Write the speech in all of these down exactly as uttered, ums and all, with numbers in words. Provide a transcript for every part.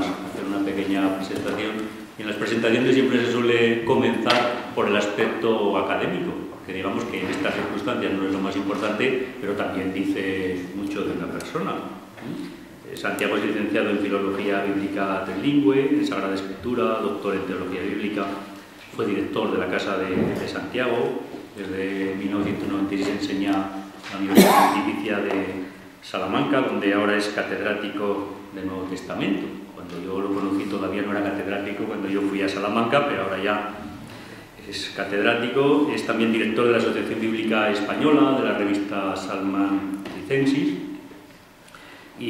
hacer una pequeña presentación. Y en las presentaciones siempre se suele comenzar por el aspecto académico, que digamos que en estas circunstancias no es lo más importante, pero también dice mucho de una persona. Santiago es licenciado en Filología Bíblica Trilingüe, en Sagrada Escritura, doctor en Teología Bíblica, fue director de la Casa de, de Santiago, desde mil novecientos noventa y seis enseña en la Universidad Pontificia de Salamanca, donde ahora es catedrático del Nuevo Testamento. Cuando yo lo conocí todavía no era catedrático, cuando yo fui a Salamanca, pero ahora ya es catedrático. Es también director de la Asociación Bíblica Española, de la revista Salman Licensis. Y,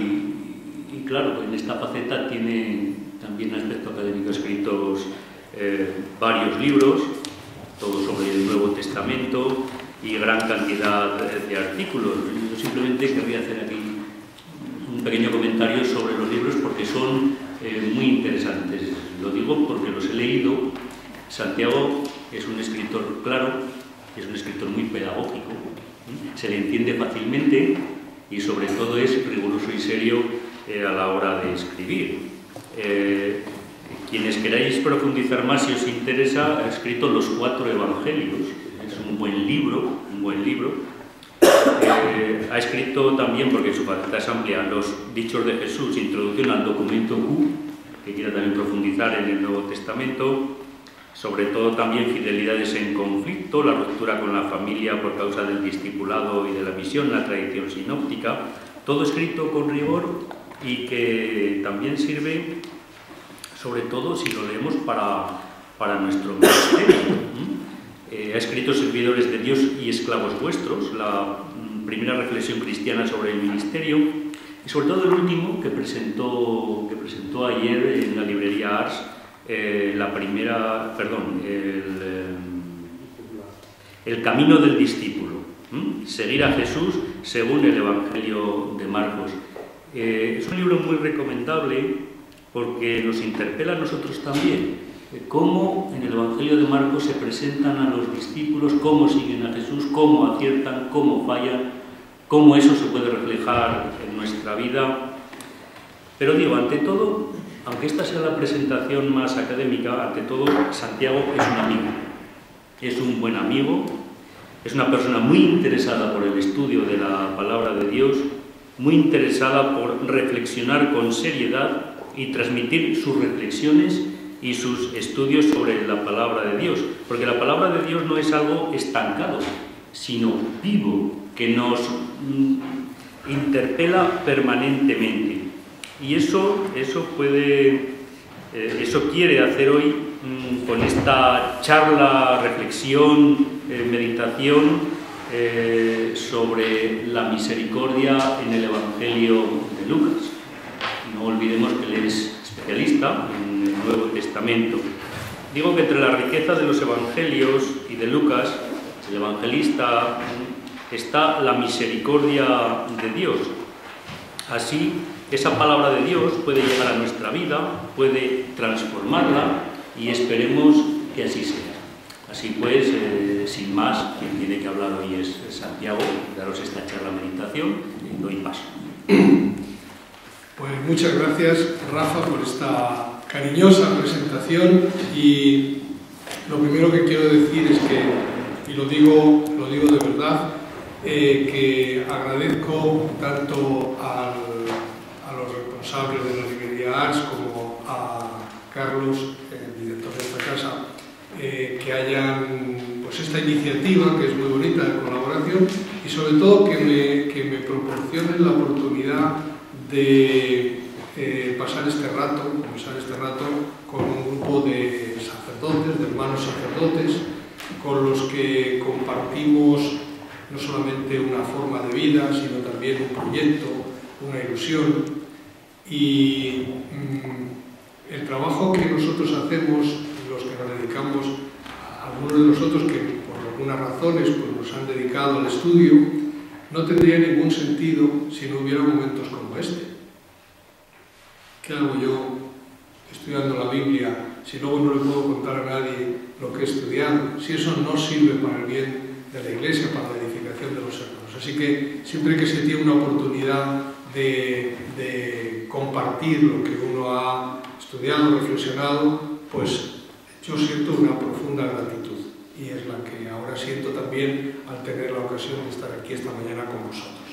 y claro, en esta faceta tiene también un aspecto académico, escritos eh, varios libros, todos sobre el Nuevo Testamento y gran cantidad de artículos. Yo simplemente querría hacer aquí un pequeño comentario sobre los libros porque son eh, muy interesantes. Lo digo porque los he leído. Santiago es un escritor claro, es un escritor muy pedagógico, se le entiende fácilmente y sobre todo es riguroso y serio eh, a la hora de escribir. Eh, quienes queráis profundizar más, si os interesa, ha escrito Los Cuatro Evangelios. Es un buen libro, un buen libro. Eh, ha escrito también, porque su faceta es amplia, Los Dichos de Jesús, introducción al documento Q, que quiera también profundizar en el Nuevo Testamento. Sobre todo también Fidelidades en conflicto, la ruptura con la familia por causa del discipulado y de la misión, la tradición sinóptica. Todo escrito con rigor y que también sirve, sobre todo si lo leemos para, para nuestro ministerio. Eh, ha escrito Servidores de Dios y esclavos vuestros, la mm, primera reflexión cristiana sobre el ministerio, y sobre todo el último que presentó, que presentó ayer en la librería Ars, eh, la primera, perdón, el, eh, el camino del discípulo, ¿Mm? Seguir a Jesús según el Evangelio de Marcos. Eh, es un libro muy recomendable porque nos interpela a nosotros también. Cómo en el Evangelio de Marcos se presentan a los discípulos, cómo siguen a Jesús, cómo aciertan, cómo fallan, cómo eso se puede reflejar en nuestra vida. Pero digo, ante todo, aunque esta sea la presentación más académica, ante todo, Santiago es un amigo, es un buen amigo, es una persona muy interesada por el estudio de la palabra de Dios, muy interesada por reflexionar con seriedad y transmitir sus reflexiones y sus estudios sobre la palabra de Dios, porque la palabra de Dios no es algo estancado, sino vivo, que nos mm, interpela permanentemente. Y eso, eso puede, eh, eso quiere hacer hoy mm, con esta charla, reflexión, eh, meditación eh, sobre la misericordia en el Evangelio de Lucas. No olvidemos que él es especialista en el Nuevo Testamento. Digo que entre la riqueza de los Evangelios y de Lucas, el evangelista, está la misericordia de Dios. Así, esa palabra de Dios puede llegar a nuestra vida, puede transformarla y esperemos que así sea. Así pues, eh, sin más, quien tiene que hablar hoy es Santiago, daros esta charla meditación y doy paso. Pues muchas gracias, Rafa, por esta cariñosa presentación y lo primero que quiero decir es que, y lo digo, lo digo de verdad, eh, que agradezco tanto al, a los responsables de la librería Ars como a Carlos, el director de esta casa, eh, que hayan pues esta iniciativa que es muy bonita de colaboración y sobre todo que me, que me proporcionen la oportunidad de eh, pasar este rato, pasar este rato con un grupo de sacerdotes, de hermanos sacerdotes, con los que compartimos no solamente una forma de vida, sino también un proyecto, una ilusión. Y mmm, el trabajo que nosotros hacemos, los que nos dedicamos, algunos de nosotros que por algunas razones pues, nos han dedicado al estudio, no tendría ningún sentido si no hubiera momentos como este. ¿Qué hago yo estudiando la Biblia si luego no le puedo contar a nadie lo que he estudiado? Si eso no sirve para el bien de la Iglesia, para la edificación de los hermanos. Así que siempre que se tiene una oportunidad de, de compartir lo que uno ha estudiado, reflexionado, pues yo siento una profunda gratitud, y es la que ahora siento también al tener la ocasión de estar aquí esta mañana con vosotros.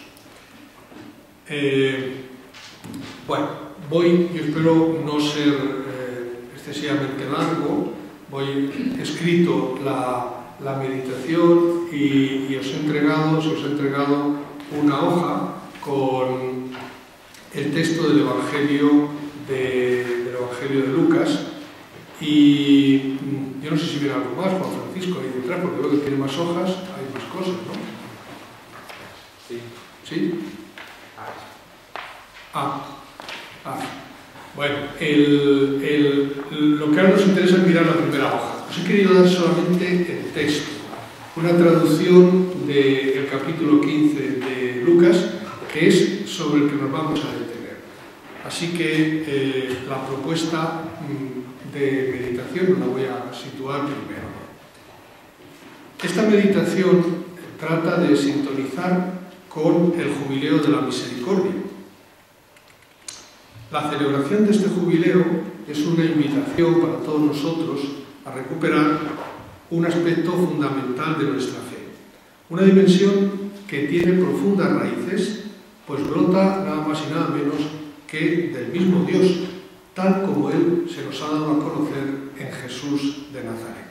Eh, bueno, voy, yo espero no ser eh, excesivamente largo. Voy escrito la, la meditación y, y os he entregado, os he entregado una hoja con el texto del Evangelio de, del Evangelio de Lucas, y yo no sé si viene algo más, Juan Francisco, ahí detrás, porque veo que tiene más hojas, hay más cosas, ¿no? Sí. ¿Sí? Ah, ah. Bueno, el, el, lo que ahora nos interesa es mirar la primera hoja. Os he querido dar solamente el texto, una traducción del capítulo quince de Lucas, que es sobre el que nos vamos a detener. Así que eh, la propuesta de meditación la voy a situar primero. Esta meditación trata de sintonizar con el jubileo de la misericordia. La celebración de este jubileo es una invitación para todos nosotros a recuperar un aspecto fundamental de nuestra fe, una dimensión que tiene profundas raíces, pues brota nada más y nada menos que del mismo Dios, tal como Él se nos ha dado a conocer en Jesús de Nazaret.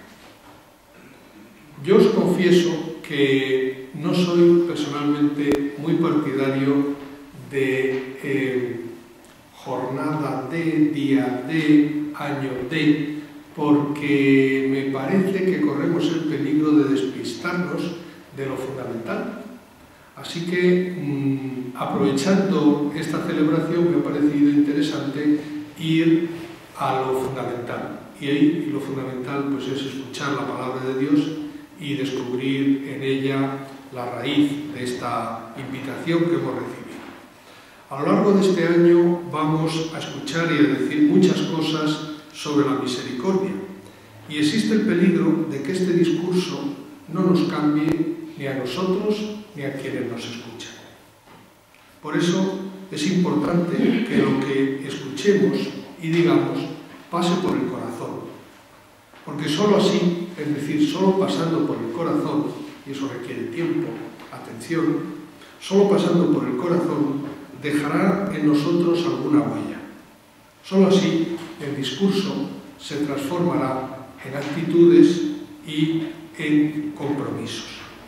Yo os confieso que no soy personalmente muy partidario de eh, jornada de, día de, año de, porque me parece que corremos el peligro de despistarnos de lo fundamental. Así que, mmm, aprovechando esta celebración, me ha parecido interesante ir a lo fundamental. Y ahí lo fundamental pues, es escuchar la palabra de Dios y descubrir en ella la raíz de esta invitación que hemos recibido. A lo largo de este año vamos a escuchar y a decir muchas cosas sobre la misericordia, y existe el peligro de que este discurso no nos cambie ni a nosotros ni a quienes nos escuchan. Por eso es importante que lo que escuchemos y digamos pase por el corazón, porque sólo así, es decir, sólo pasando por el corazón, y eso requiere tiempo, atención, sólo pasando por el corazón dejará en nosotros alguna huella. Sólo así el discurso se transformará en actitudes y en compromisos.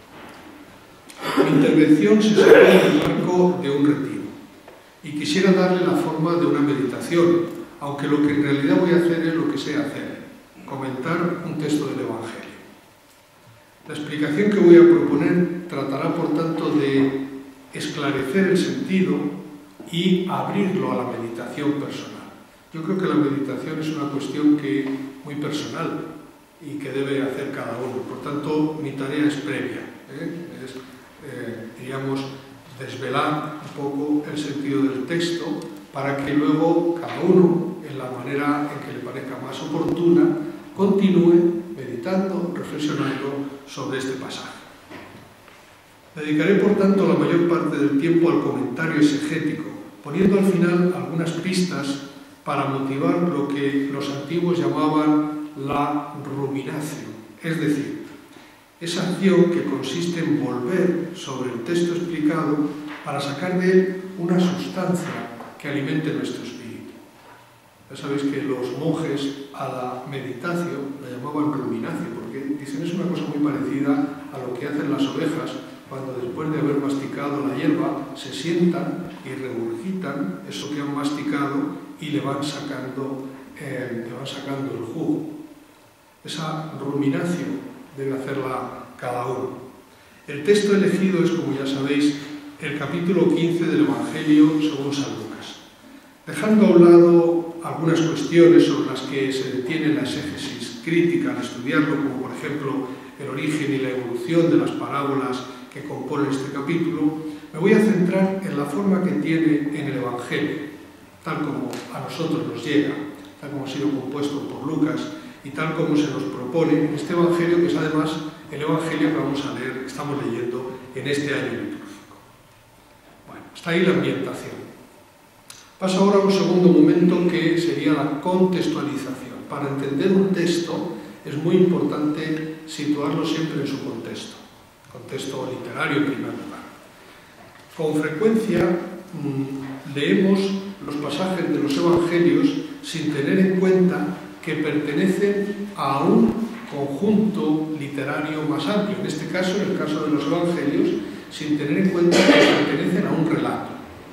Mi intervención se sitúa en el marco de un retiro y quisiera darle la forma de una meditación, aunque lo que en realidad voy a hacer es lo que sé hacer, comentar un texto del Evangelio. La explicación que voy a proponer tratará, por tanto, de esclarecer el sentido y abrirlo a la meditación personal. Yo creo que la meditación es una cuestión que muy personal y que debe hacer cada uno. Por tanto, mi tarea es previa, ¿eh? es, eh, diríamos, desvelar un poco el sentido del texto para que luego cada uno, en la manera en que le parezca más oportuna, continúe meditando, reflexionando sobre este pasaje. Dedicaré, por tanto, la mayor parte del tiempo al comentario exegético, poniendo al final algunas pistas para motivar lo que los antiguos llamaban la ruminación, es decir, esa acción que consiste en volver sobre el texto explicado para sacar de él una sustancia que alimente nuestro espíritu. Ya sabéis que los monjes a la meditación la llamaban ruminación, porque dicen es una cosa muy parecida a lo que hacen las ovejas cuando después de haber masticado la hierba se sientan y regurgitan eso que han masticado y le van sacando, eh, le van sacando el jugo. Esa ruminación debe hacerla cada uno. El texto elegido es, como ya sabéis, el capítulo quince del Evangelio según San Lucas. Dejando a un lado algunas cuestiones sobre las que se detiene la exégesis crítica al estudiarlo, como por ejemplo el origen y la evolución de las parábolas que componen este capítulo, me voy a centrar en la forma que tiene en el Evangelio, tal como a nosotros nos llega, tal como ha sido compuesto por Lucas y tal como se nos propone en este Evangelio, que es además el Evangelio que vamos a leer, que estamos leyendo en este año litúrgico. Bueno, está ahí la ambientación. Pasa ahora a un segundo momento que sería la contextualización. Para entender un texto es muy importante situarlo siempre en su contexto, contexto literario en primer lugar. Con frecuencia mmm, leemos los pasajes de los evangelios sin tener en cuenta que pertenecen a un conjunto literario más amplio, en este caso, en el caso de los evangelios, sin tener en cuenta que pertenecen a un relato.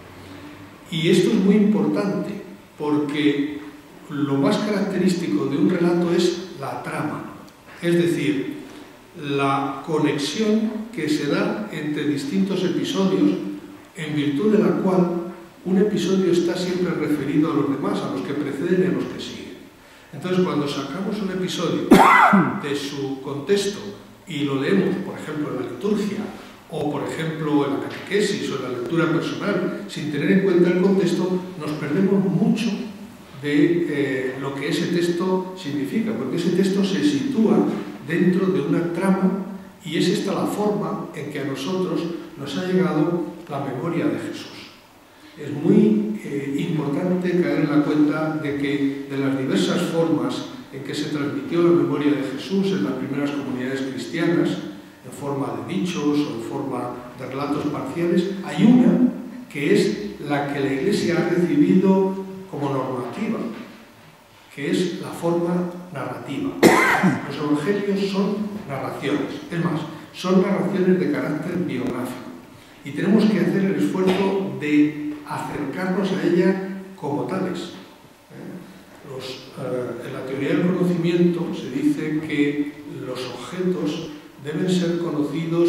Y esto es muy importante porque lo más característico de un relato es la trama, es decir, la conexión que se da entre distintos episodios en virtud de la cual un episodio está siempre referido a los demás, a los que preceden y a los que siguen. Entonces, cuando sacamos un episodio de su contexto y lo leemos, por ejemplo, en la liturgia, o por ejemplo en la catequesis o en la lectura personal, sin tener en cuenta el contexto, nos perdemos mucho de eh, lo que ese texto significa, porque ese texto se sitúa dentro de una trama y es esta la forma en que a nosotros nos ha llegado la memoria de Jesús. Es muy eh, importante caer en la cuenta de que de las diversas formas en que se transmitió la memoria de Jesús en las primeras comunidades cristianas, en forma de dichos o en forma de relatos parciales, hay una que es la que la Iglesia ha recibido como normativa, que es la forma narrativa. Los evangelios son narraciones, es más, son narraciones de carácter biográfico y tenemos que hacer el esfuerzo de acercarnos a ella como tales. Los, eh, en la teoría del conocimiento se dice que los objetos deben ser conocidos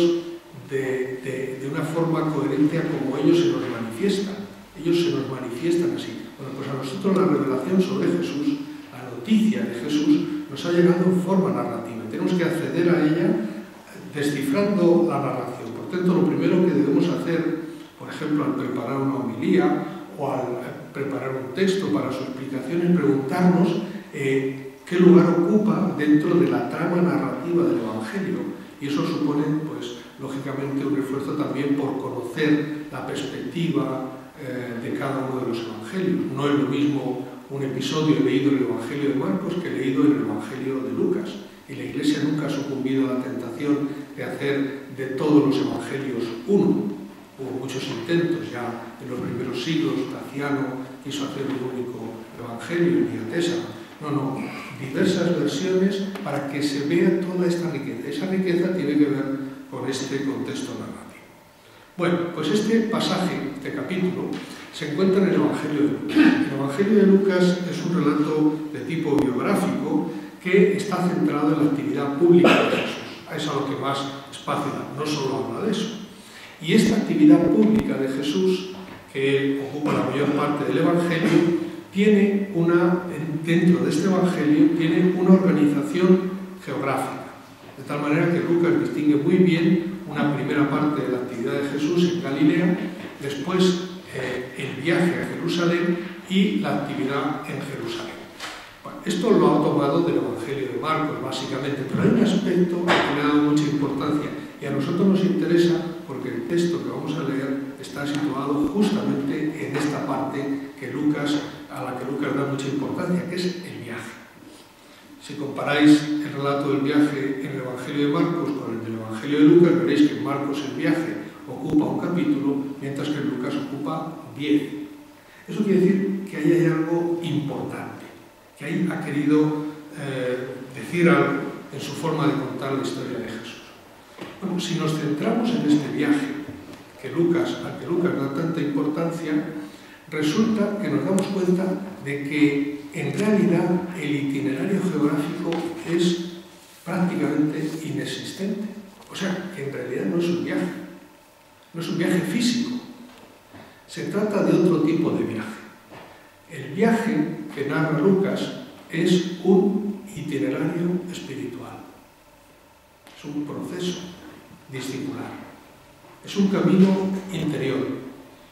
de, de, de una forma coherente a como ellos se nos manifiestan. Ellos se nos manifiestan así. Bueno, pues a nosotros la revelación sobre Jesús, la noticia de Jesús, nos ha llegado en forma narrativa. Tenemos que acceder a ella descifrando la narración. Por tanto, lo primero que debemos hacer, por ejemplo, al preparar una homilía o al preparar un texto para su explicación, es preguntarnos eh, qué lugar ocupa dentro de la trama narrativa del Evangelio. Y eso supone, pues, lógicamente, un esfuerzo también por conocer la perspectiva eh, de cada uno de los Evangelios. No es lo mismo un episodio leído en el Evangelio de Marcos que leído en el Evangelio de Lucas. Y la Iglesia nunca ha sucumbido a la tentación de hacer de todos los Evangelios uno. Hubo muchos intentos ya en los primeros siglos. Taciano quiso hacer un único Evangelio, Diatesa. No, no, diversas versiones para que se vea toda esta riqueza. Esa riqueza tiene que ver con este contexto narrativo. Bueno, pues este pasaje, este capítulo, se encuentra en el Evangelio de Lucas. El Evangelio de Lucas es un relato de tipo biográfico que está centrado en la actividad pública de Jesús. Es a lo que más espacio da, no solo habla de eso. Y esta actividad pública de Jesús, que ocupa la mayor parte del Evangelio, tiene una, dentro de este Evangelio, tiene una organización geográfica. De tal manera que Lucas distingue muy bien una primera parte de la actividad de Jesús en Galilea, después eh, el viaje a Jerusalén y la actividad en Jerusalén. Bueno, esto lo ha tomado del Evangelio de Marcos, básicamente, pero hay un aspecto que le ha dado mucha importancia y a nosotros nos interesa porque el texto que vamos a leer está situado justamente en esta parte que Lucas, a la que Lucas da mucha importancia, que es el viaje. Si comparáis el relato del viaje en el Evangelio de Marcos con el del Evangelio de Lucas, veréis que en Marcos el viaje ocupa un capítulo, mientras que en Lucas ocupa diez. Eso quiere decir que ahí hay algo importante, que ahí ha querido eh, decir algo en su forma de contar la historia de Jesús. Bueno, si nos centramos en este viaje que Lucas, al que Lucas da tanta importancia, resulta que nos damos cuenta de que en realidad el itinerario geográfico es prácticamente inexistente. O sea, que en realidad no es un viaje, no es un viaje físico. Se trata de otro tipo de viaje. El viaje que narra Lucas es un itinerario espiritual. Es un proceso discipular. Es un camino interior.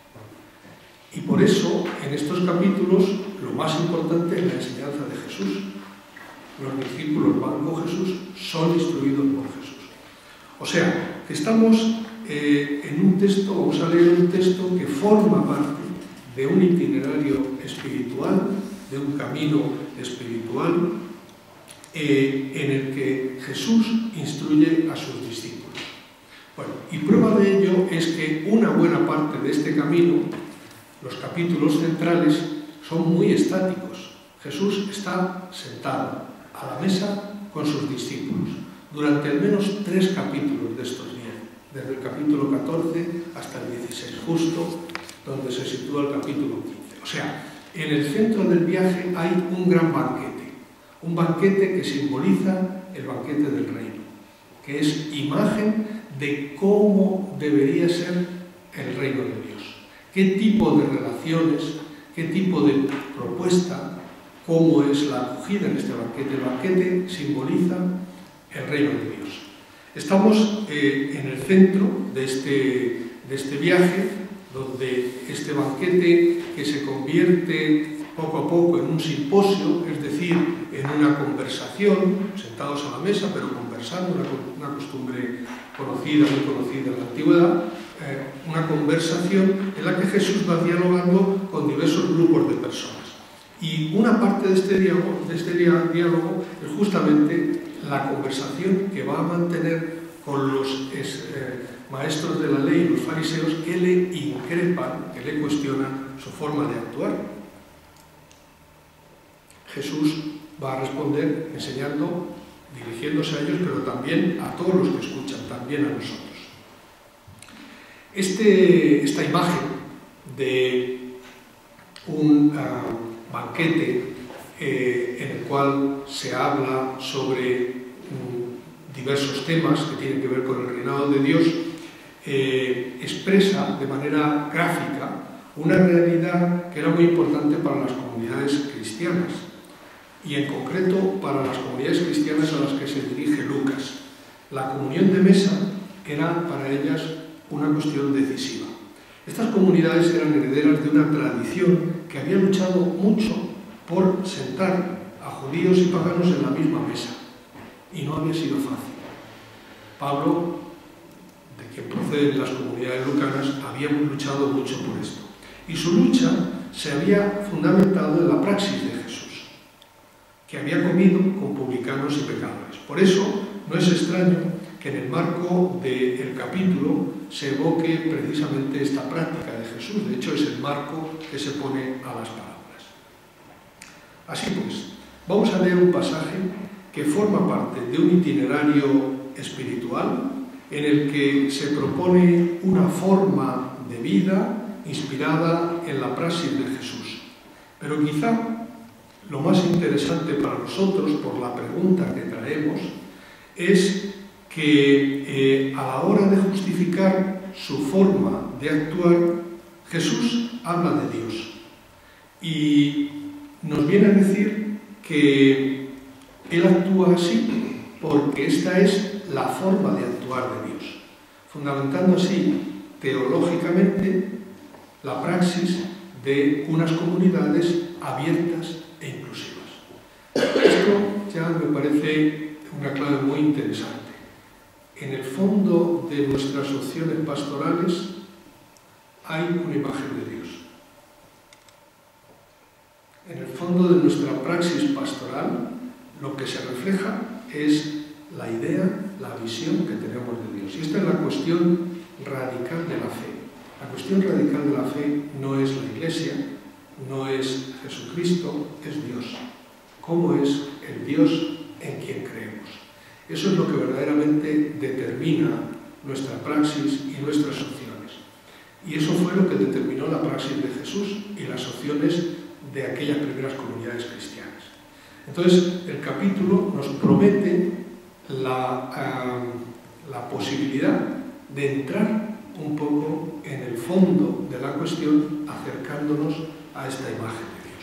Y por eso, en estos capítulos, lo más importante es la enseñanza de Jesús. Los discípulos van con Jesús, son instruidos por Jesús. O sea, que estamos eh, en un texto, vamos a leer un texto que forma parte de un itinerario espiritual, de un camino espiritual, eh, en el que Jesús instruye a sus discípulos. Bueno, y prueba de ello es que una buena parte de este camino, los capítulos centrales, son muy estáticos. Jesús está sentado a la mesa con sus discípulos durante al menos tres capítulos de estos diez, desde el capítulo catorce hasta el dieciséis, justo donde se sitúa el capítulo quince. O sea, en el centro del viaje hay un gran banquete, un banquete que simboliza el banquete del reino, que es imagen de cómo debería ser el reino de Dios, qué tipo de relaciones, qué tipo de propuesta, cómo es la acogida en este banquete. El banquete simboliza el reino de Dios. Estamos eh, en el centro de este, de este viaje, donde este banquete, que se convierte poco a poco en un simposio, es decir, en una conversación, sentados a la mesa, pero conversando, una, una costumbre conocida, muy conocida en la antigüedad, eh, una conversación en la que Jesús va dialogando con diversos grupos de personas. Y una parte de este diálogo, de este diálogo es justamente la conversación que va a mantener con los eh, maestros de la ley y los fariseos, que le increpan, que le cuestionan su forma de actuar. Jesús va a responder enseñando, dirigiéndose a ellos, pero también a todos los que escuchan, también a nosotros. Este, esta imagen de un uh, banquete eh, en el cual se habla sobre um, diversos temas que tienen que ver con el reinado de Dios, eh, expresa de manera gráfica una realidad que era muy importante para las comunidades cristianas, y en concreto para las comunidades cristianas a las que se dirige Lucas. La comunión de mesa era para ellas una cuestión decisiva. Estas comunidades eran herederas de una tradición que había luchado mucho por sentar a judíos y paganos en la misma mesa, y no había sido fácil. Pablo, de quien proceden las comunidades lucanas, había luchado mucho por esto, y su lucha se había fundamentado en la praxis de Jesús, que había comido con publicanos y pecadores. Por eso no es extraño que en el marco del capítulo se evoque precisamente esta práctica de Jesús. De hecho, es el marco que se pone a las palabras. Así pues, vamos a leer un pasaje que forma parte de un itinerario espiritual en el que se propone una forma de vida inspirada en la praxis de Jesús. Pero quizá lo más interesante para nosotros, por la pregunta que traemos, es que eh, a la hora de justificar su forma de actuar, Jesús habla de Dios y nos viene a decir que Él actúa así porque esta es la forma de actuar de Dios, fundamentando así teológicamente la praxis de unas comunidades abiertas e inclusivas. Esto ya me parece una clave muy interesante. En el fondo de nuestras opciones pastorales hay una imagen de Dios. En el fondo de nuestra praxis pastoral lo que se refleja es la idea, la visión que tenemos de Dios. Y esta es la cuestión radical de la fe. La cuestión radical de la fe no es la Iglesia, no es Jesucristo, es Dios. ¿Cómo es el Dios en quien creemos? Eso es lo que verdaderamente determina nuestra praxis y nuestras opciones. Y eso fue lo que determinó la praxis de Jesús y las opciones de aquellas primeras comunidades cristianas. Entonces, el capítulo nos promete la, uh, la posibilidad de entrar un poco en el fondo de la cuestión, acercándonos a esta imagen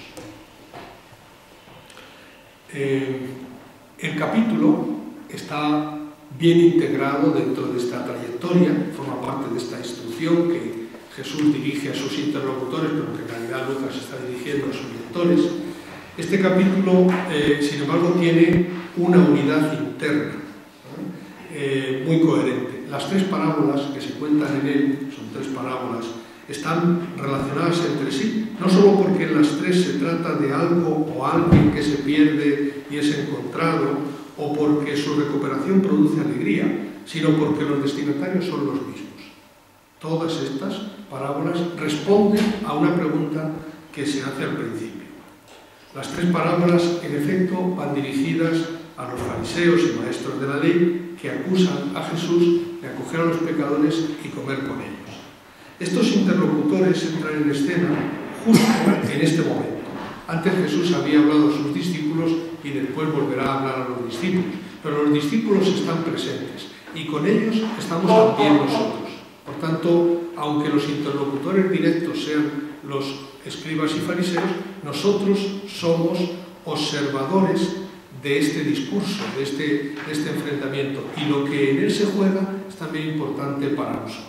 de Dios. Eh, el capítulo está bien integrado dentro de esta trayectoria, forma parte de esta instrucción que Jesús dirige a sus interlocutores, pero que en realidad Lucas está dirigiendo a sus lectores. Este capítulo, eh, sin embargo, tiene una unidad interna, eh, muy coherente. Las tres parábolas que se cuentan en él, son tres parábolas, están relacionadas entre sí, no solo porque en las tres se trata de algo o alguien que se pierde y es encontrado, o porque su recuperación produce alegría, sino porque los destinatarios son los mismos. Todas estas parábolas responden a una pregunta que se hace al principio. Las tres parábolas, en efecto, van dirigidas a los fariseos y maestros de la ley que acusan a Jesús de acoger a los pecadores y comer con ellos. Estos interlocutores entran en escena justo en este momento. Antes Jesús había hablado a sus discípulos y después volverá a hablar a los discípulos, pero los discípulos están presentes y con ellos estamos también nosotros. Por tanto, aunque los interlocutores directos sean los escribas y fariseos, nosotros somos observadores de este discurso, de este, de este enfrentamiento, y lo que en él se juega es también importante para nosotros.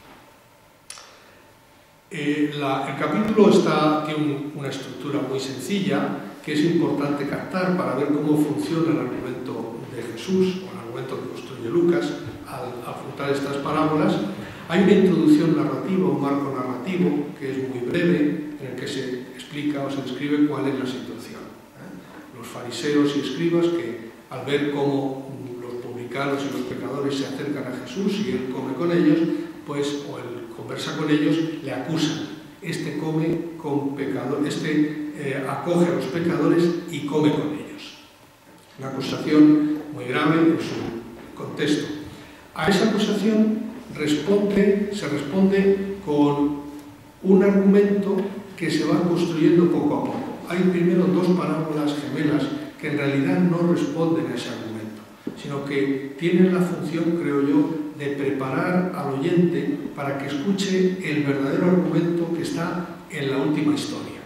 Eh, la, el capítulo está, tiene un, una estructura muy sencilla que es importante captar para ver cómo funciona el argumento de Jesús, o el argumento que construye Lucas al afrontar estas parábolas. Hay una introducción narrativa, un marco narrativo que es muy breve, en el que se explica o se describe cuál es la situación. ¿eh? Los fariseos y escribas que al ver cómo los publicanos y los pecadores se acercan a Jesús y él come con ellos, pues, o él conversa con ellos, le acusan. Este come con pecadores, este eh, acoge a los pecadores y come con ellos. Una acusación muy grave en su contexto. A esa acusación responde, se responde con un argumento que se va construyendo poco a poco. Hay primero dos parábolas gemelas que en realidad no responden a ese argumento, sino que tienen la función, creo yo, de preparar al oyente para que escuche el verdadero argumento que está en la última historia.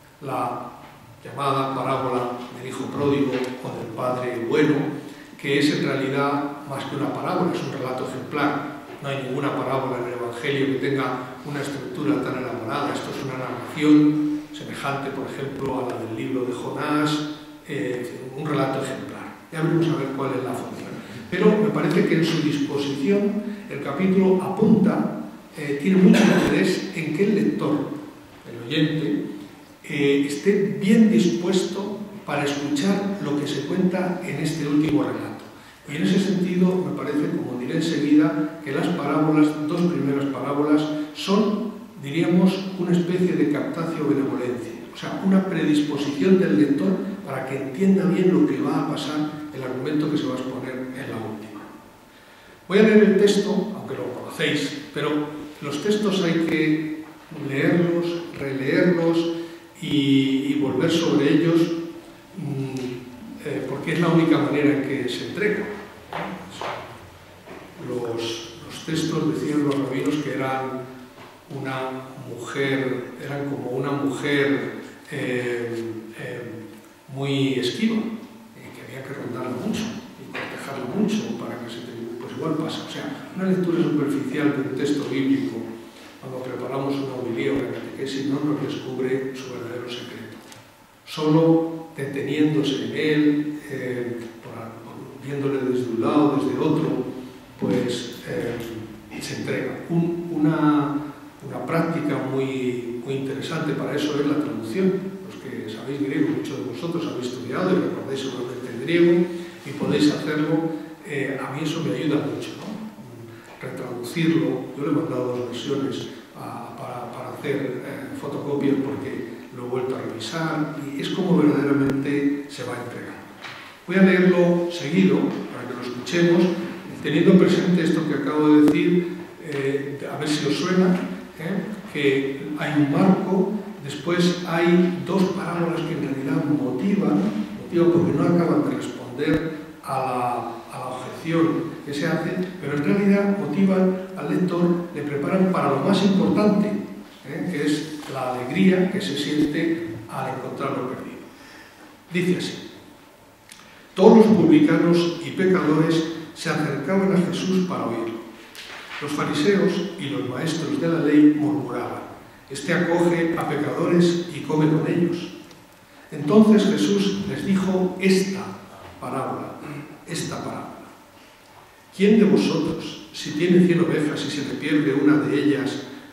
La llamada parábola del hijo pródigo o del padre bueno, que es en realidad más que una parábola, es un relato ejemplar. No hay ninguna parábola en el Evangelio que tenga una estructura tan elaborada. Esto es una narración semejante, por ejemplo, a la del libro de Jonás, eh, un relato ejemplar. Ya veremos a ver cuál es la función. Pero me parece que en su disposición el capítulo apunta, eh, tiene mucho interés en que el lector, el oyente, eh, esté bien dispuesto para escuchar lo que se cuenta en este último relato. Y en ese sentido me parece, como diré enseguida, que las parábolas, dos primeras parábolas, son, diríamos, una especie de captatio benevolencia, o sea, una predisposición del lector para que entienda bien lo que va a pasar, el argumento que se va a exponer en la última. Voy a leer el texto, aunque lo conocéis, pero los textos hay que leerlos, releerlos y, y volver sobre ellos, mmm, eh, porque es la única manera en que se entrega. Los, los textos, decían los rabinos, que eran una mujer, eran como una mujer eh, eh, muy esquiva, eh, que había que rondarla mucho y cortejarla mucho para que se... Pues igual pasa, o sea, una lectura superficial de un texto bíblico, cuando preparamos una homilía o una catequesis, no nos descubre su verdadero secreto. Solo deteniéndose en él, eh, por, por, viéndole desde un lado, desde otro, pues eh, se entrega. Un, una, una práctica muy, muy interesante para eso es la traducción. Los que sabéis griego, muchos de vosotros habéis estudiado y recordáis seguramente el griego y podéis hacerlo. Eh, a mí eso me ayuda mucho, ¿no? Retraducirlo. Yo le he mandado dos versiones a, para, para hacer eh, fotocopias porque lo he vuelto a revisar y es como verdaderamente se va entregando. Voy a leerlo seguido para que lo escuchemos, teniendo presente esto que acabo de decir, eh, a ver si os suena, ¿eh? Que hay un marco, después hay dos parábolas que en realidad motivan, motivan porque no acaban de responder a la, a la objeción que se hace, pero en realidad motivan al lector, le preparan para lo más importante, ¿eh? Que es la alegría que se siente al encontrar lo perdido. Dice así: todos los publicanos y pecadores se acercaban a Jesús para oírlo. Los fariseos y los maestros de la ley murmuraban: este acoge a pecadores y come con ellos. Entonces Jesús les dijo esta parábola, esta parábola. ¿Quién de vosotros, si tiene cien ovejas y se le pierde una de ellas,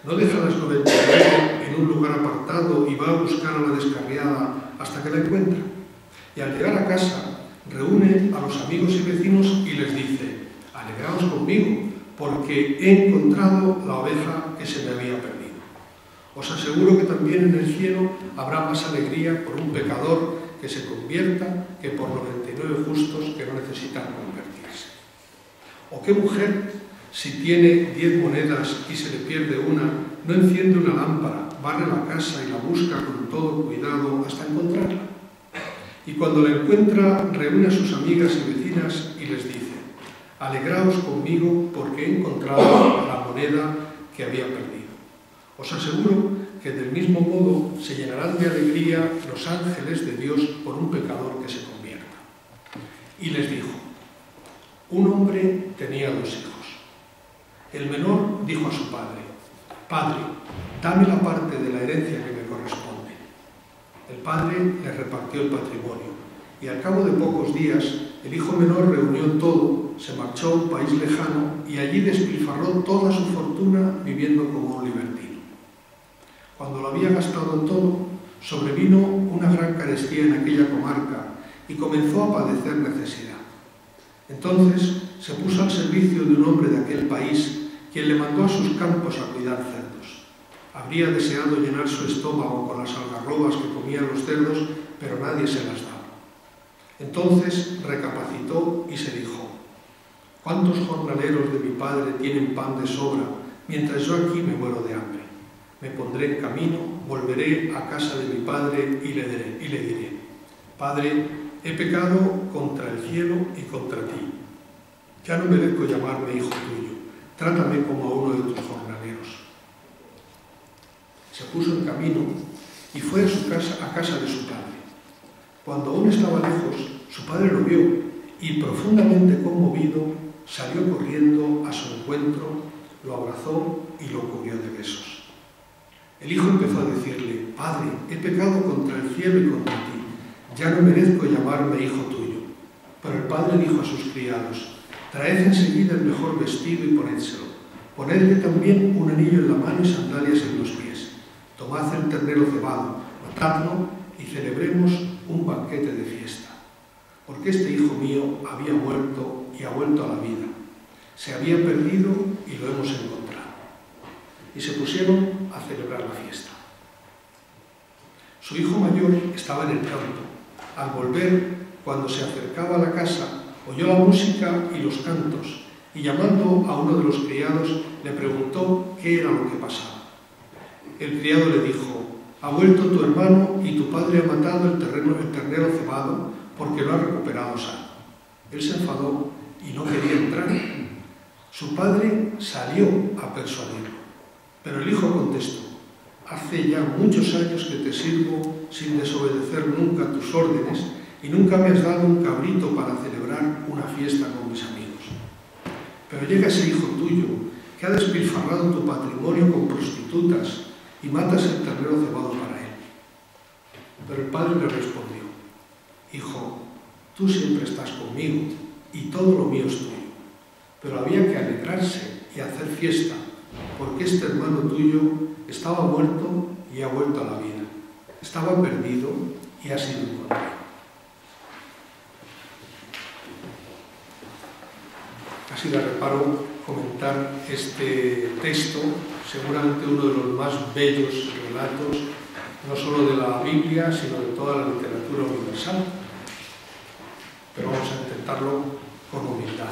no deja las noventa y nueve en un lugar apartado y va a buscar a la descarriada hasta que la encuentra. Y al llegar a casa, reúne a los amigos y vecinos y les dice: alegraos conmigo, porque he encontrado la oveja que se me había perdido. Os aseguro que también en el cielo habrá más alegría por un pecador que se convierta que por noventa y nueve justos que no necesitan convertirse. ¿O qué mujer, si tiene diez monedas y se le pierde una, no enciende una lámpara, barre la casa y la busca con todo cuidado hasta encontrarla? Y cuando la encuentra, reúne a sus amigas y vecinas y les dice: alegraos conmigo porque he encontrado la moneda que había perdido. Os aseguro que del mismo modo se llenarán de alegría los ángeles de Dios por un pecador que se convierta. Y les dijo: un hombre tenía dos hijos. El menor dijo a su padre: padre, dame la parte de la herencia que me corresponde. El padre le repartió el patrimonio y al cabo de pocos días el hijo menor reunió todo, se marchó a un país lejano y allí despilfarró toda su fortuna viviendo como un libertino. Cuando lo había gastado todo, sobrevino una gran carestía en aquella comarca y comenzó a padecer necesidad. Entonces se puso al servicio de un hombre de aquel país, quien le mandó a sus campos a cuidar cerdos. Habría deseado llenar su estómago con las algarrobas que comían los cerdos, pero nadie se las daba. Entonces recapacitó y se dijo: ¿cuántos jornaleros de mi padre tienen pan de sobra, mientras yo aquí me muero de hambre? Me pondré en camino, volveré a casa de mi padre y le diré, y le diré: Padre, he pecado contra el cielo y contra ti. Ya no merezco llamarme hijo tuyo. Trátame como a uno de tus jornaleros. Se puso en camino y fue a su casa, a casa de su padre. Cuando aún estaba lejos, su padre lo vio y, profundamente conmovido, salió corriendo a su encuentro, lo abrazó y lo cubrió de besos. El hijo empezó a decirle: Padre, he pecado contra el cielo y contra ti. Ya no merezco llamarme hijo tuyo. Pero el padre dijo a sus criados: traed enseguida el mejor vestido y ponédselo. Ponedle también un anillo en la mano y sandalias en los pies. Tomad el ternero cebado, matadlo y celebremos un banquete de fiesta. Porque este hijo mío había muerto y ha vuelto a la vida. Se había perdido y lo hemos encontrado. Y se pusieron a celebrar la fiesta. Su hijo mayor estaba en el campo. Al volver, cuando se acercaba a la casa, oyó la música y los cantos, y llamando a uno de los criados, le preguntó qué era lo que pasaba. El criado le dijo: ha vuelto tu hermano y tu padre ha matado el, terreno, el ternero cebado porque lo ha recuperado sano. Él se enfadó y no quería entrar. Su padre salió a persuadirlo, pero el hijo contestó: hace ya muchos años que te sirvo sin desobedecer nunca tus órdenes y nunca me has dado un cabrito para celebrar una fiesta con mis amigos. Pero llega ese hijo tuyo que ha despilfarrado tu patrimonio con prostitutas y matas el ternero cebado para él. Pero el padre le respondió: hijo, tú siempre estás conmigo y todo lo mío es tuyo. Pero había que alegrarse y hacer fiesta, porque este hermano tuyo estaba muerto y ha vuelto a la vida. Estaba perdido y ha sido encontrado. Casi le reparo comentar este texto, seguramente uno de los más bellos relatos, no solo de la Biblia, sino de toda la literatura universal. Pero vamos a intentarlo con humildad.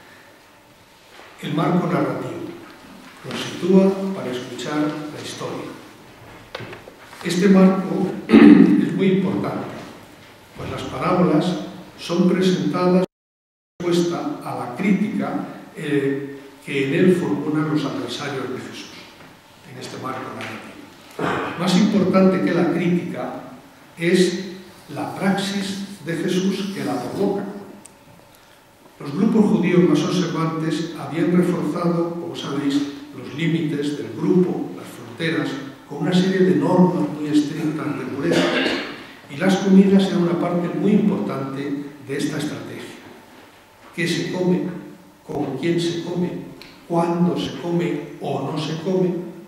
El marco narrativo nos sitúa para escuchar la historia. Este marco es muy importante, pues las parábolas son presentadas en respuesta a la crítica eh, que en él formulan los adversarios de Jesús, en este marco narrativo. Más importante que la crítica es la praxis de Jesús que la provoca. Los grupos judíos más observantes habían reforzado, como sabéis, los límites del grupo, las fronteras, con una serie de normas muy estrictas de pureza. Y las comidas eran una parte muy importante de esta estrategia. ¿Qué se come? ¿Con quién se come? ¿Cuándo se come o no se come?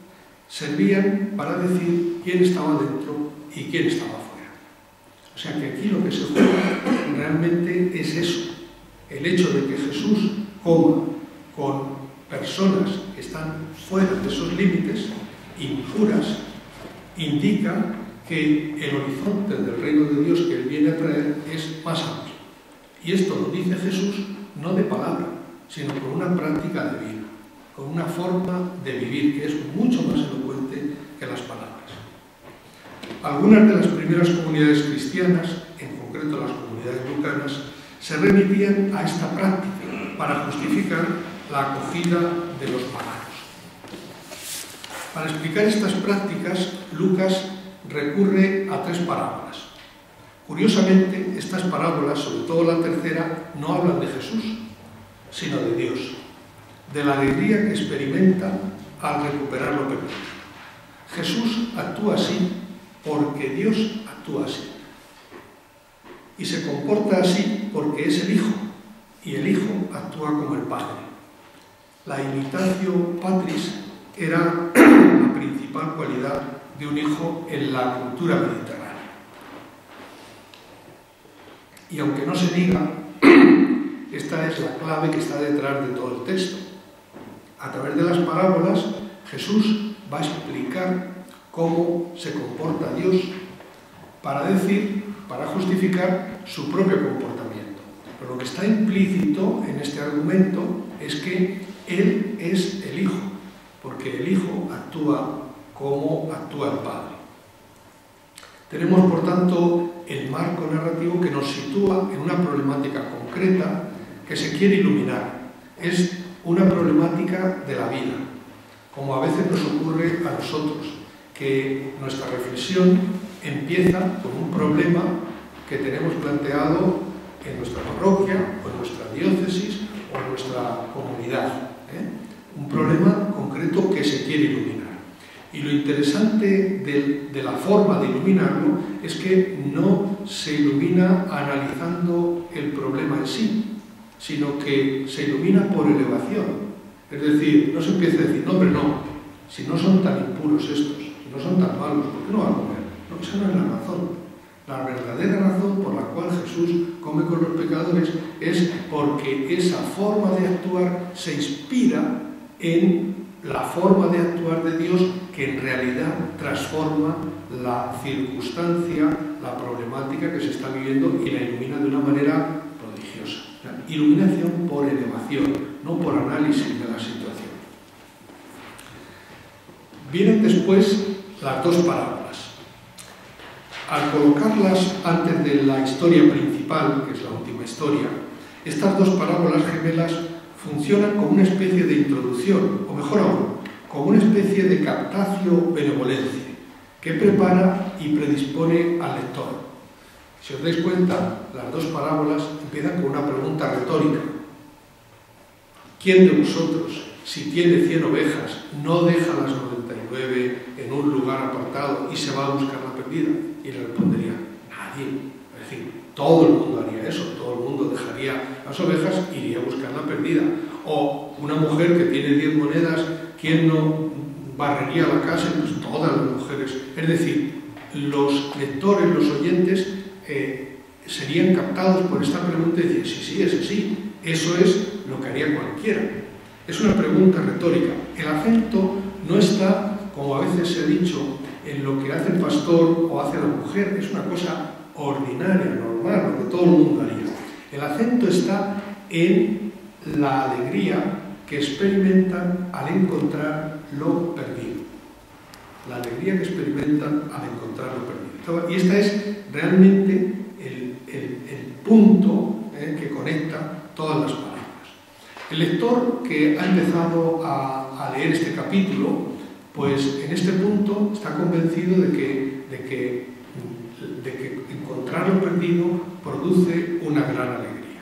servían para decir quién estaba dentro y quién estaba fuera. O sea que aquí lo que se juega realmente es eso, el hecho de que Jesús coma con personas que están fuera de esos límites impuras, indica que el horizonte del reino de Dios que Él viene a traer es más amplio. Y esto lo dice Jesús no de palabra, sino con una práctica de vida, con una forma de vivir que es mucho más elocuente que las palabras. Algunas de las primeras comunidades cristianas, en concreto las comunidades lucanas, se remitían a esta práctica para justificar la acogida de los paganos. Para explicar estas prácticas, Lucas recurre a tres parábolas. Curiosamente, estas parábolas, sobre todo la tercera, no hablan de Jesús, sino de Dios, de la alegría que experimenta al recuperar lo perdido. Jesús actúa así porque Dios actúa así. Y se comporta así porque es el Hijo, y el Hijo actúa como el Padre. La imitatio patris era la principal cualidad de un hijo en la cultura mediterránea. Y aunque no se diga, esta es la clave que está detrás de todo el texto. A través de las parábolas, Jesús va a explicar cómo se comporta Dios para decir, para justificar su propio comportamiento. Pero lo que está implícito en este argumento es que Él es el Hijo, porque el Hijo actúa como actúa el Padre. Tenemos, por tanto, el marco narrativo que nos sitúa en una problemática concreta que se quiere iluminar. Es una problemática de la vida, como a veces nos ocurre a nosotros, que nuestra reflexión empieza con un problema que tenemos planteado en nuestra parroquia, o en nuestra diócesis, o en nuestra comunidad. ¿eh? Un problema concreto que se quiere iluminar. Y lo interesante de, de la forma de iluminarlo es que no se ilumina analizando el problema en sí, sino que se ilumina por elevación. Es decir, no se empieza a decir, no, hombre, no, si no son tan impuros estos, si no son tan malos, ¿por qué no van a comer? No, esa no es la razón. La verdadera razón por la cual Jesús come con los pecadores es porque esa forma de actuar se inspira en la forma de actuar de Dios que en realidad transforma la circunstancia, la problemática que se está viviendo y la ilumina de una manera prodigiosa. O sea, iluminación por elevación, no por análisis de la situación. Vienen después las dos parábolas. Al colocarlas antes de la historia principal, que es la última historia, estas dos parábolas gemelas funcionan como una especie de introducción, o mejor aún, como una especie de captatio benevolencia, que prepara y predispone al lector. Si os dais cuenta, las dos parábolas empiezan con una pregunta retórica. ¿Quién de vosotros, si tiene cien ovejas, no deja las noventa y nueve en un lugar apartado y se va a buscar la perdida? Y le respondería, nadie. Es decir, todo el mundo haría eso, todo el mundo dejaría las ovejas e iría a buscar la perdida. O una mujer que tiene diez monedas, ¿quién no barrería la casa? Pues todas las mujeres. Es decir, los lectores, los oyentes, eh, serían captados por esta pregunta y decir, sí, sí, es así, eso es lo que haría cualquiera. Es una pregunta retórica. El acento no está, como a veces se ha dicho, en lo que hace el pastor o hace la mujer. Es una cosa ordinaria, normal, lo que todo el mundo haría. El acento está en la alegría que experimentan al encontrar lo perdido. La alegría que experimentan al encontrar lo perdido. Y este es realmente el, el, el punto eh, que conecta todas las palabras. El lector que ha empezado a, a leer este capítulo, pues en este punto está convencido de que, de que, de que encontrar lo perdido produce una gran alegría.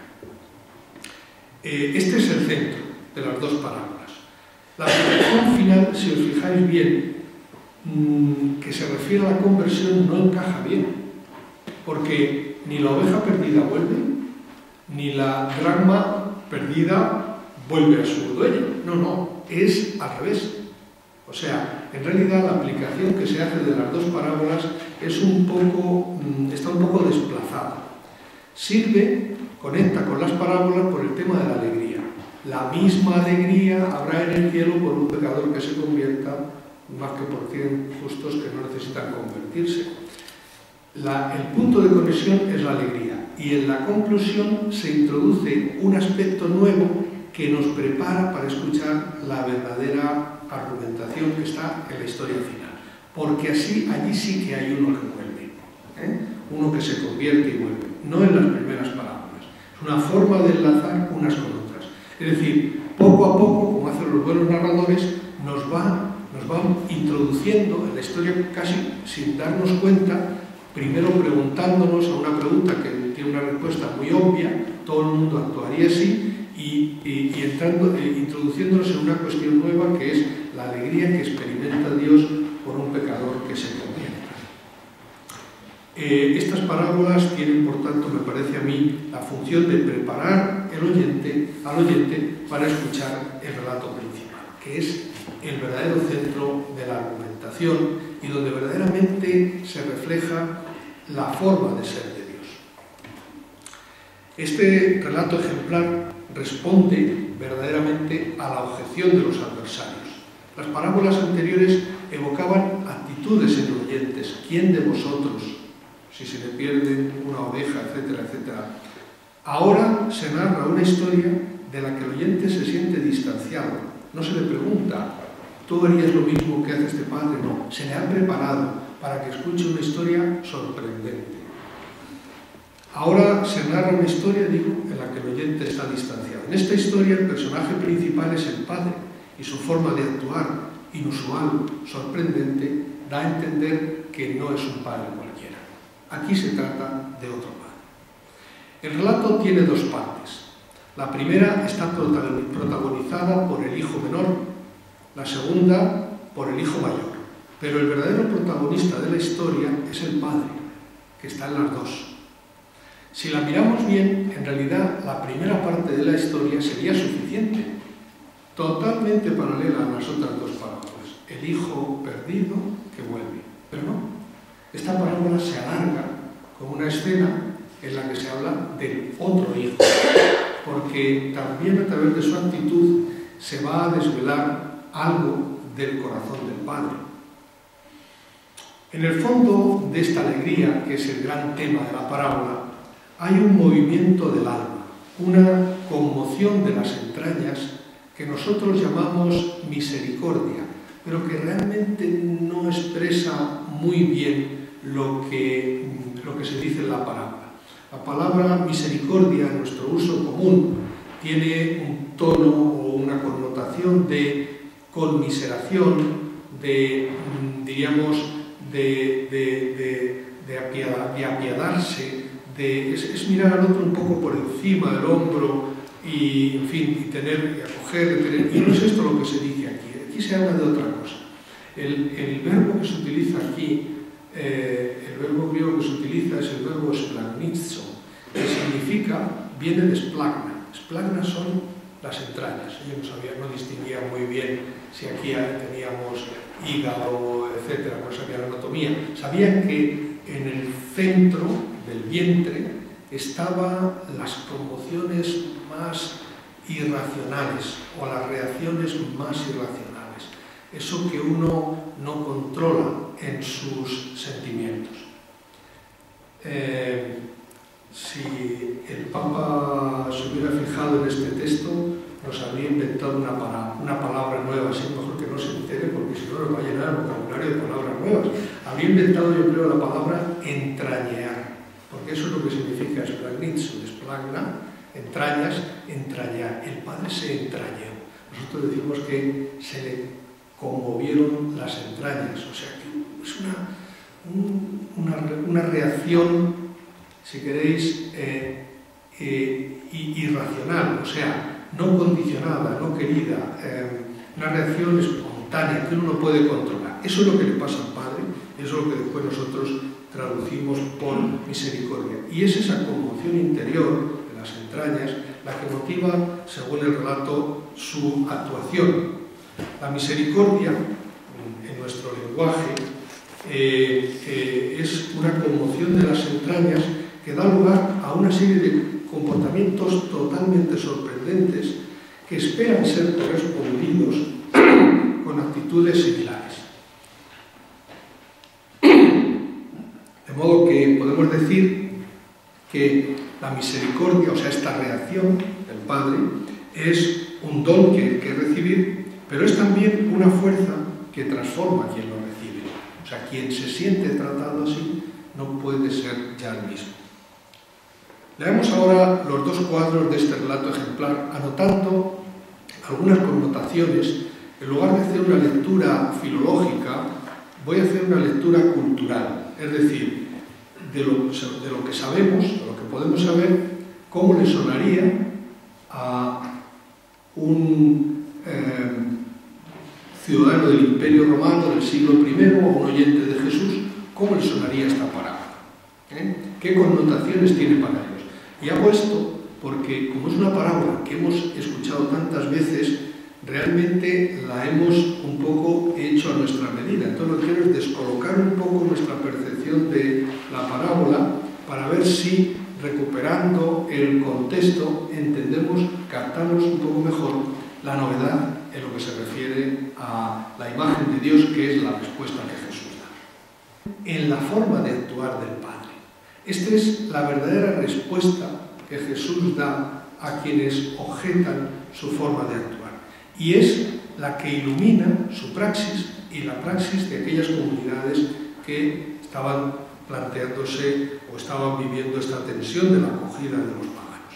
Eh, este es el centro de las dos parábolas. La situación final, si os fijáis bien, mmm, que se refiere a la conversión, no encaja bien, porque ni la oveja perdida vuelve, ni la dracma perdida vuelve a su dueño. No, no, es al revés. O sea, en realidad la aplicación que se hace de las dos parábolas es un poco, está un poco desplazada. Sirve, conecta con las parábolas por el tema de la alegría. La misma alegría habrá en el cielo por un pecador que se convierta, más que por cien justos que no necesitan convertirse. La, el punto de conexión es la alegría, y en la conclusión se introduce un aspecto nuevo que nos prepara para escuchar la verdadera argumentación que está en la historia final. Porque así, allí sí que hay uno que vuelve, ¿eh? Uno que se convierte y vuelve, no en las primeras parábolas. Es una forma de enlazar unas con otras. Es decir, poco a poco, como hacen los buenos narradores, nos va, nos van introduciendo en la historia casi sin darnos cuenta, primero preguntándonos a una pregunta que tiene una respuesta muy obvia, todo el mundo actuaría así, y, y, y entrando, eh, introduciéndonos en una cuestión nueva que es la alegría que experimenta Dios por un pecador que se convierta. Eh, estas parábolas tienen, por tanto, me parece a mí, la función de preparar el oyente, al oyente para escuchar el relato principal, que es el verdadero centro de la argumentación y donde verdaderamente se refleja la forma de ser de Dios. Este relato ejemplar responde verdaderamente a la objeción de los adversarios. Las parábolas anteriores evocaban actitudes en los oyentes. ¿Quién de vosotros, si se le pierde una oveja, etcétera, etcétera? Ahora se narra una historia de la que el oyente se siente distanciado. No se le pregunta, ¿tú harías lo mismo que hace este padre? No, se le ha preparado para que escuche una historia sorprendente. Ahora se narra una historia, digo, en la que el oyente está distanciado. En esta historia el personaje principal es el padre y su forma de actuar, inusual, sorprendente, da a entender que no es un padre cualquiera. Aquí se trata de otro padre. El relato tiene dos partes. La primera está protagonizada por el hijo menor, la segunda por el hijo mayor. Pero el verdadero protagonista de la historia es el padre, que está en las dos. Si la miramos bien, en realidad la primera parte de la historia sería suficiente, totalmente paralela a las otras dos parábolas. El hijo perdido que vuelve. Pero no, esta parábola se alarga con una escena en la que se habla del otro hijo, porque también a través de su actitud se va a desvelar algo del corazón del padre. En el fondo de esta alegría, que es el gran tema de la parábola, hay un movimiento del alma, una conmoción de las entrañas que nosotros llamamos misericordia, pero que realmente no expresa muy bien lo que, lo que se dice en la parábola. La palabra misericordia, en nuestro uso común, tiene un tono o una connotación de conmiseración, de, diríamos, de, de, de, de, apiada, de apiadarse, de, es, es mirar al otro un poco por encima del hombro y, en fin, y tener, y acoger, y, tener, y no es esto lo que se dice aquí. Aquí se habla de otra cosa. El, el verbo que se utiliza aquí, eh, el verbo griego que se utiliza es el verbo splagnizo, que significa, viene de splagna. Splagna son las entrañas. Yo no sabía, no distinguía muy bien si aquí teníamos hígado, etcétera, no sabía la anatomía. Sabían que en el centro del vientre estaban las conmociones más irracionales o las reacciones más irracionales. Eso que uno no controla en sus sentimientos. Eh, si el Papa se hubiera fijado en este texto, nos habría inventado una, para, una palabra nueva, así mejor que no se entere, porque si no nos va a llenar el vocabulario de palabras nuevas. Habría inventado, yo creo, la palabra entrañear, porque eso es lo que significa splagnizo, desplagna, entrañas, entrañar. El Padre se entrañó. Nosotros decimos que se le conmovieron las entrañas, o sea que es una, un, una, una reacción, si queréis, eh, eh, irracional, o sea, no condicionada, no querida, eh, una reacción espontánea que uno no puede controlar. Eso es lo que le pasa al Padre, eso es lo que después nosotros traducimos por misericordia. Y es esa conmoción interior de las entrañas la que motiva, según el relato, su actuación. La misericordia en nuestro lenguaje, eh, eh, es una conmoción de las entrañas que da lugar a una serie de comportamientos totalmente sorprendentes que esperan ser correspondidos con actitudes similares. De modo que podemos decir que la misericordia, o sea, esta reacción del Padre, es un don que hay que recibir, pero es también una fuerza que transforma a quien lo recibe. O sea, quien se siente tratado así no puede ser ya el mismo. Leamos ahora los dos cuadros de este relato ejemplar, anotando algunas connotaciones. En lugar de hacer una lectura filológica, voy a hacer una lectura cultural, es decir, de lo, de lo que sabemos, de lo que podemos saber, cómo le sonaría a un eh, ciudadano del Imperio Romano del siglo primero o un oyente de Jesús, cómo le sonaría esta parábola, ¿eh? ¿Qué connotaciones tiene para ellos? Y hago esto porque, como es una parábola que hemos escuchado tantas veces, realmente la hemos un poco hecho a nuestra medida. Entonces lo que quiero es descolocar un poco nuestra percepción de la parábola para ver si, recuperando el contexto, entendemos, captamos un poco mejor la novedad en lo que se refiere a la imagen de Dios, que es la respuesta que Jesús da. En la forma de actuar del Padre. Esta es la verdadera respuesta que Jesús da a quienes objetan su forma de actuar. Y es la que ilumina su praxis y la praxis de aquellas comunidades que estaban planteándose o estaban viviendo esta tensión de la acogida de los paganos.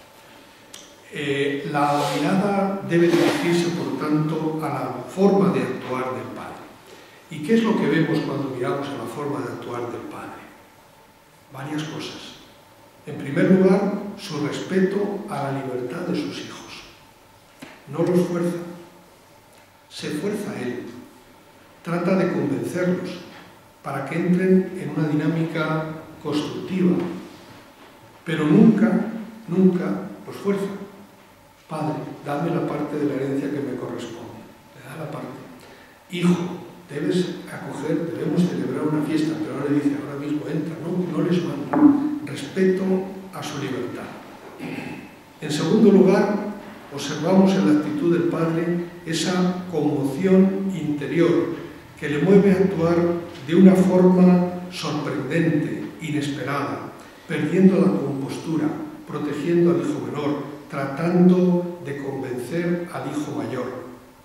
Eh, la mirada debe dirigirse, por tanto, a la forma de actuar del Padre. ¿Y qué es lo que vemos cuando miramos a la forma de actuar del Padre? Varias cosas. En primer lugar, su respeto a la libertad de sus hijos. No los fuerza, se fuerza a Él. Trata de convencerlos para que entren en una dinámica constructiva, pero nunca, nunca los fuerza. Padre, dame la parte de la herencia que me corresponde. Le da la parte. Hijo, debes acoger, debemos celebrar una fiesta, pero ahora le dice, ahora mismo entra, no, no les mando. Respeto a su libertad. En segundo lugar, observamos en la actitud del Padre esa conmoción interior que le mueve a actuar de una forma sorprendente, inesperada, perdiendo la compostura, protegiendo al hijo menor, tratando de convencer al hijo mayor.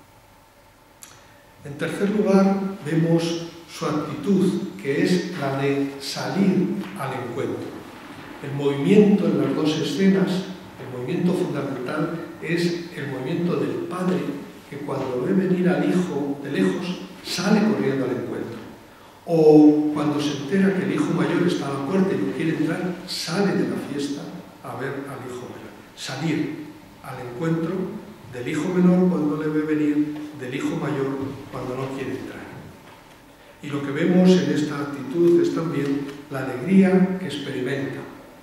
En tercer lugar, vemos su actitud, que es la de salir al encuentro. El movimiento en las dos escenas, el movimiento fundamental, es el movimiento del Padre, que cuando ve venir al hijo de lejos, sale corriendo al encuentro. O cuando se entera que el hijo mayor está a la puerta y no quiere entrar, sale de la fiesta a ver al hijo mayor. Salir al encuentro del hijo menor cuando le ve venir, del hijo mayor cuando no quiere entrar. Y lo que vemos en esta actitud es también la alegría que experimenta.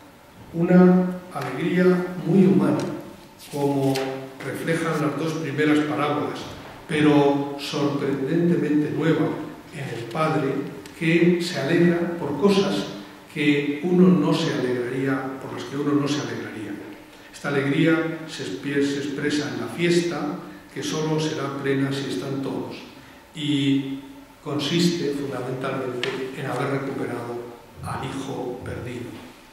Una alegría muy humana, como reflejan las dos primeras parábolas, pero sorprendentemente nueva en el Padre, que se alegra por cosas que uno no se alegraría, por las que uno no se alegraría. Esta alegría se expresa en la fiesta, que solo será plena si están todos, y consiste fundamentalmente en haber recuperado al hijo perdido,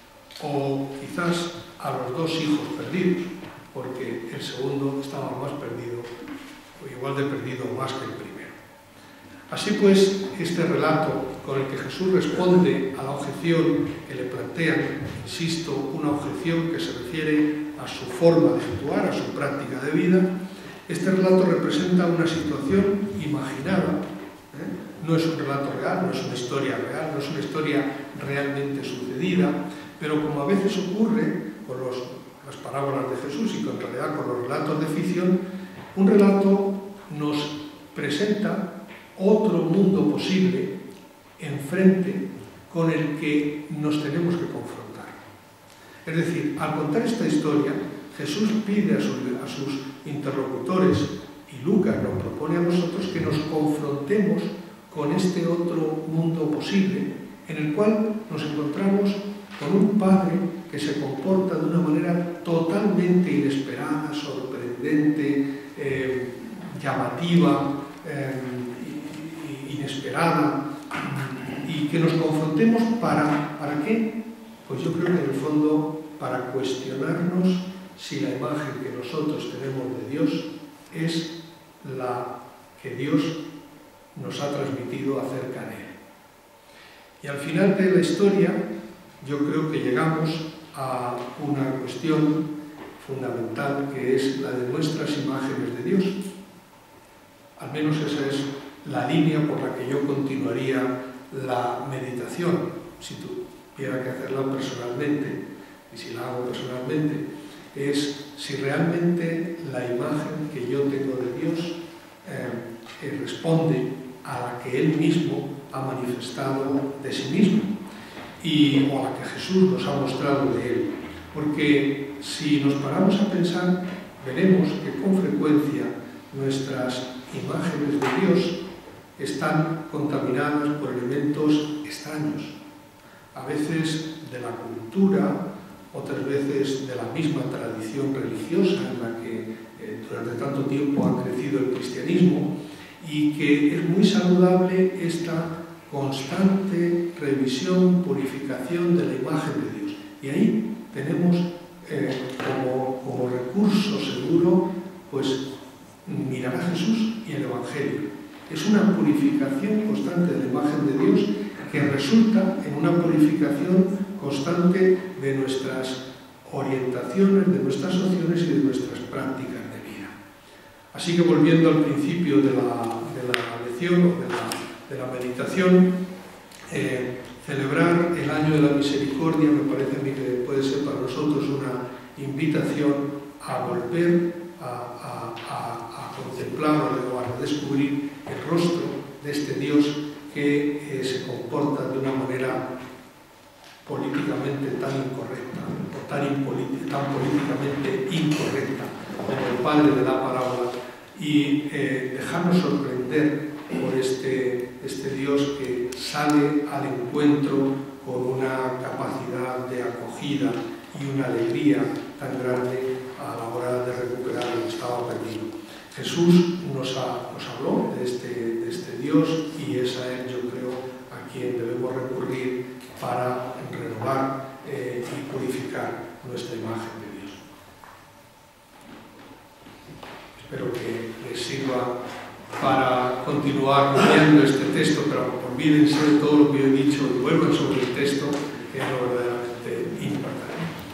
o quizás a los dos hijos perdidos, porque el segundo estaba más perdido, o igual de perdido o más que el primero. Así pues, este relato con el que Jesús responde a la objeción que le plantean, insisto, una objeción que se refiere a su forma de actuar, a su práctica de vida, este relato representa una situación imaginada, ¿eh? No es un relato real, no es una historia real, no es una historia realmente sucedida, pero como a veces ocurre con los, las parábolas de Jesús y con, en realidad con los relatos de ficción, un relato nos presenta otro mundo posible enfrente con el que nos tenemos que confrontar. Es decir, al contar esta historia, Jesús pide a sus, a sus interlocutores, y Lucas nos propone a nosotros que nos confrontemos con este otro mundo posible, en el cual nos encontramos con un Padre que se comporta de una manera totalmente inesperada, sorprendente, eh, llamativa, eh, inesperada, y que nos confrontemos para, ¿para qué? Pues yo creo que en el fondo para cuestionarnos si la imagen que nosotros tenemos de Dios es la que Dios nos ha transmitido acerca de Él. Y al final de la historia, yo creo que llegamos a una cuestión fundamental, que es la de nuestras imágenes de Dios. Al menos esa es la línea por la que yo continuaría la meditación, si tuviera que hacerla personalmente, y si la hago personalmente, es si realmente la imagen que yo tengo de Dios eh, responde a la que Él mismo ha manifestado de sí mismo, y, o a la que Jesús nos ha mostrado de Él. Porque si nos paramos a pensar, veremos que con frecuencia nuestras imágenes de Dios están contaminadas por elementos extraños, a veces de la cultura, otras veces de la misma tradición religiosa en la que eh, durante tanto tiempo ha crecido el cristianismo, y que es muy saludable esta constante revisión, purificación de la imagen de Dios. Y ahí tenemos eh, como, como recurso seguro, pues, mirar a Jesús y el Evangelio. Es una purificación constante de la imagen de Dios que resulta en una purificación constante de nuestras orientaciones, de nuestras opciones y de nuestras prácticas de vida. Así que, volviendo al principio de la, de la lección, de la, de la meditación, eh, celebrar el año de la misericordia me parece a mí que puede ser para nosotros una invitación a volver a, a, a, a contemplar o a descubrir el rostro de este Dios que eh, se comporta de una manera políticamente tan incorrecta, o tan, tan políticamente incorrecta como el Padre de la parábola, y eh, dejarnos sorprender por este, este Dios que sale al encuentro con una capacidad de acogida y una alegría tan grande a la hora de recuperar lo que estaba perdido. Jesús nos, ha, nos habló de este, de este Dios, y es a Él, yo creo, a quien debemos recurrir para renovar eh, y purificar nuestra imagen de Dios. Espero que les sirva para continuar leyendo este texto, pero olvídense de todo lo que yo he dicho y vuelvan sobre el texto, que es lo verdaderamente importante.